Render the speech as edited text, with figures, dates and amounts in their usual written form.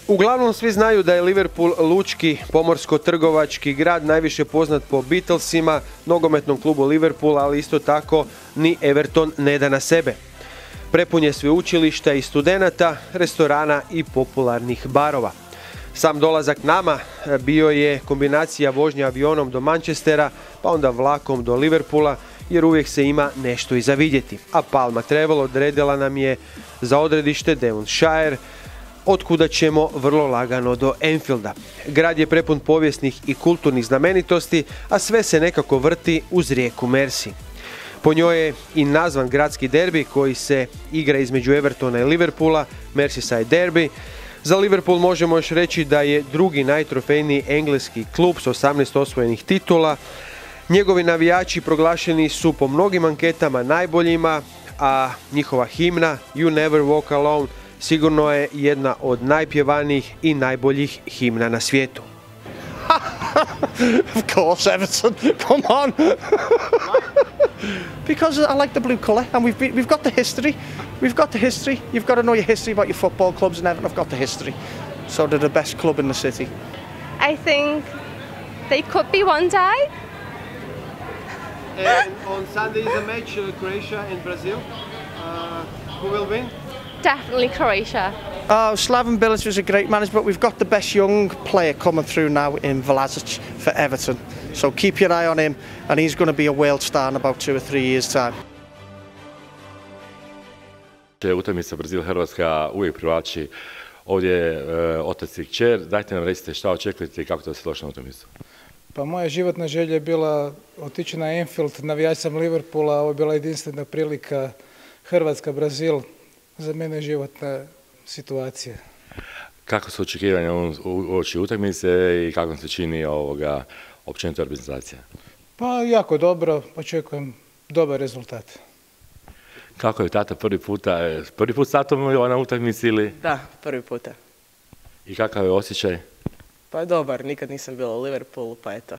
Uglavnom svi znaju da je Liverpool lučki, pomorsko-trgovački grad, najviše poznat po Beatlesima, nogometnom klubu Liverpool, ali isto tako ni Everton ne da na sebe. Prepun je sveučilišta i studenata, restorana i popularnih barova. Sam dolazak nama bio je kombinacija vožnje avionom do Manchestera, pa onda vlakom do Liverpoola, jer uvijek se ima nešto i za vidjeti. A Palma Travel odredila nam je za odredište Devonshire, otkuda ćemo vrlo lagano do Anfielda. Grad je prepun povijesnih i kulturnih znamenitosti, a sve se nekako vrti uz rijeku Mersey. Po njoj je i nazvan gradski derbi koji se igra između Evertona i Liverpoola, Merseyside derby. Za Liverpool možemo još reći da je drugi najtrofejniji engleski klub s 18 osvojenih titula. Njegovi navijači proglašeni su po mnogim anketama najboljima, a njihova himna You Never Walk Alone sigurno je jedna od najpjevanijih i najboljih himna na svijetu. Of course, Everton. Come on. Because I like the blue colour, and we've got the history. We've got the history. You've got to know your history about your football clubs, and Everton have got the history. So they're the best club in the city. I think they could be one day. And on Sunday is a match, Croatia and Brazil. Who will win? Definitely Croatia. Oh, Slaven Bilic was a great manager, but we've got the best young player coming through now in Vlasic for Everton. So keep your eye on him, and he's going to be a world star in about 2 or 3 years' time. Utakmica Brazil-Hrvatska uvijek privlači. Ovdje je otac i kćer. Dajte nam recite šta očekujete i kako to se došlo na utakmicu. Pa moja životna želja je bila otići na Anfield, navijač sam Liverpoola, ovo je bila jedinstvena prilika Hrvatska-Brazil. Za mene je životna situacija. Kako su očekivanja u oči utakmice i kako se čini općenito organizacija? Pa jako dobro, očekujem dobar rezultat. Kako je tata prvi put s tatom na utakmici ili? Da, prvi puta. I kakav je osjećaj? Pa dobar, nikad nisam bila u Liverpoolu, pa eto,